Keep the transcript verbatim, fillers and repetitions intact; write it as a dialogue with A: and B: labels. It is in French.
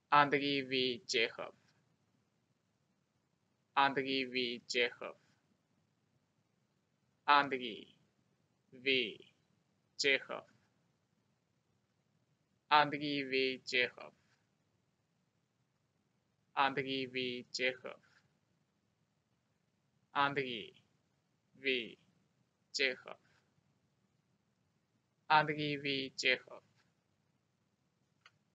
A: Andriy V. Chekhov. Andriy V. Chekhov. Andriy V. Chekhov. Andriy V. Chekhov. Andriy V. Chekhov. Andriy V. Chekhov. Andriy V. Chekhov.